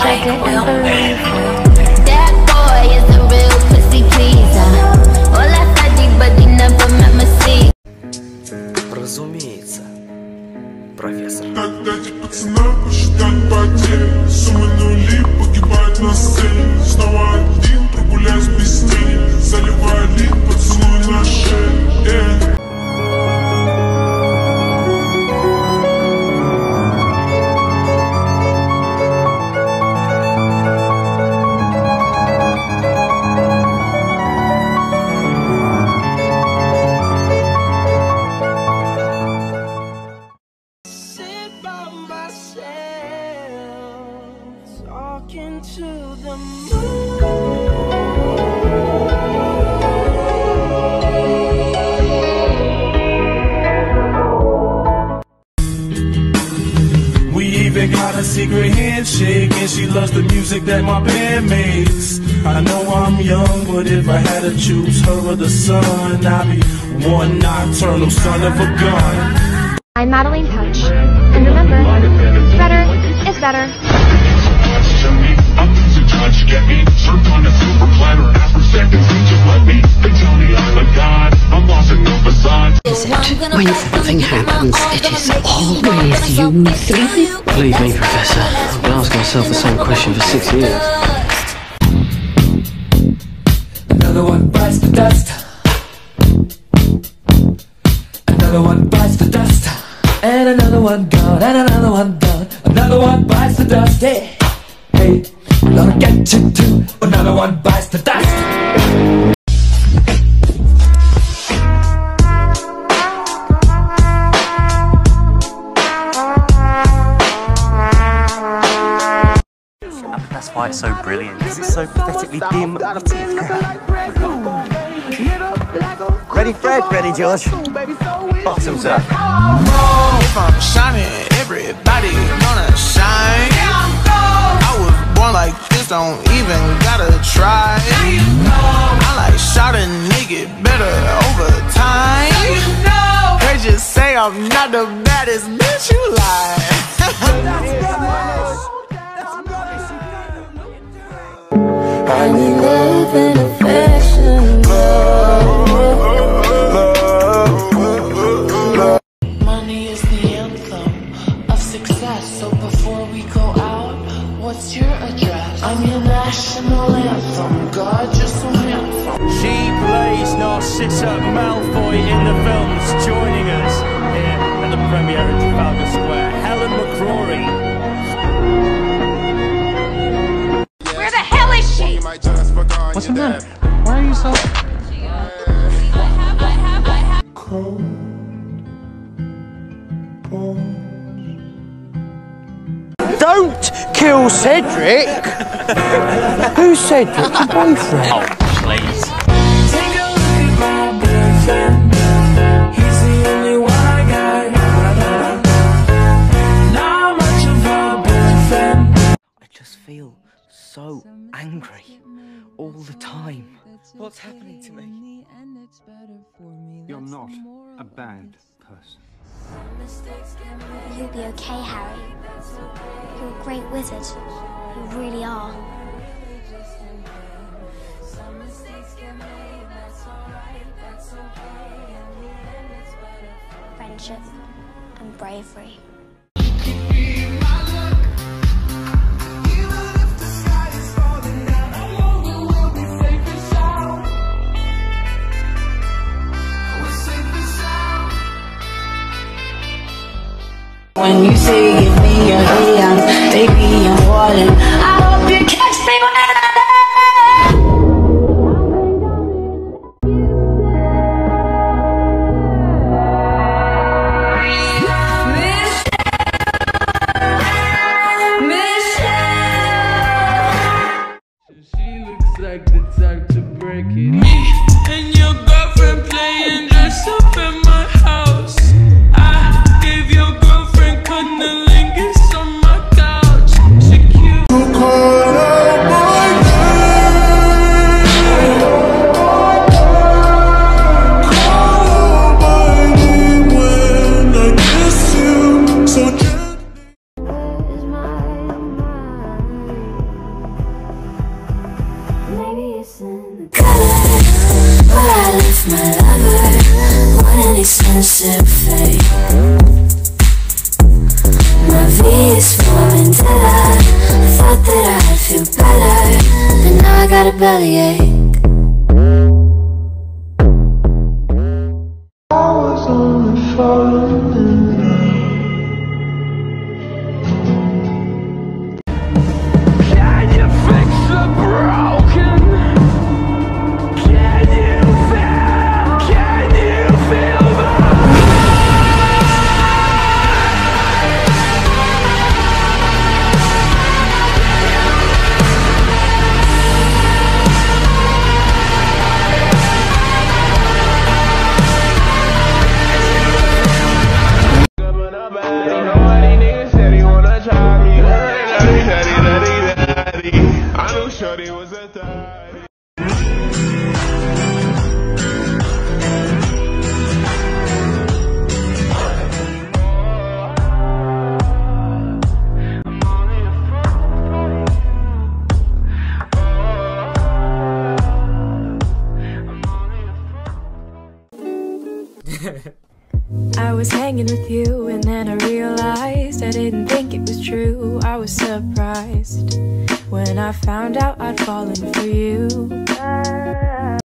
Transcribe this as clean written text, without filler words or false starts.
I didn't believe it. That boy is a real pussy pleaser. All I studied, but he never met me see. Разумеется, профессор. Когда эти пацаны посчитать потери, суммы нули погибают на сцене. Снова один, прогуляюсь без тени, заливая лик, поцелуй на шее. To the moon. We even got a secret handshake, and she loves the music that my band makes. I know I'm young, but if I had to choose her or the sun, I'd be one nocturnal son of a gun. I'm Madeline Pouch, and remember, better is better. I'm losing touch, get me served on a silver platter. Ask for seconds, they just let me. They tell me I'm a god, I'm lost in no facade. Is it? When something happens, it is always you three. Believe me, Professor, I've been asking myself the same question for 6 years. Another one bites the dust. Another one bites the dust. And another one gone, and another one done. Another one bites the dust, yeah. Hey, I'm gonna get you too. Another one bites the dust. That's why it's so brilliant, because it's so pathetically dim. Ready, Fred? Ready, George? Bottom, sir. If I'm shining, everybody gonna shine. I was born like this, don't even gotta try. I like shot a nigga better over time. They just say I'm not the baddest bitch, you lie. I need love and affection, Money is the anthem of success. So before we go out, what's your address? I'm your national anthem. God, you're so handsome. She plays Narcissa Malfoy in the films, joining us here at the premiere in Trafalgar Square. Helen McCrory. Where the hell is she? What's the matter? Why are you so... Don't kill Cedric! Who's Cedric? Your boyfriend? Oh, please. Take a look at my boyfriend. He's the only one I got. Not much of a boyfriend. I just feel so angry all the time. What's happening to me? You're not a bad person. You'll be okay, Harry. You're a great wizard. You really are. Friendship and bravery. When you say give me your hand, take me in water. I hope you catch me when I She looks like the type to break it. Me and your girlfriend playing dress up in my house. I gave your girlfriend cunnilingus on my couch. She cute. had a bellyache. I was only falling in love. Can you fix the broken? Can you feel the I was hanging with you and then I realized I didn't think it was true. I was surprised when I found out I'd fallen for you.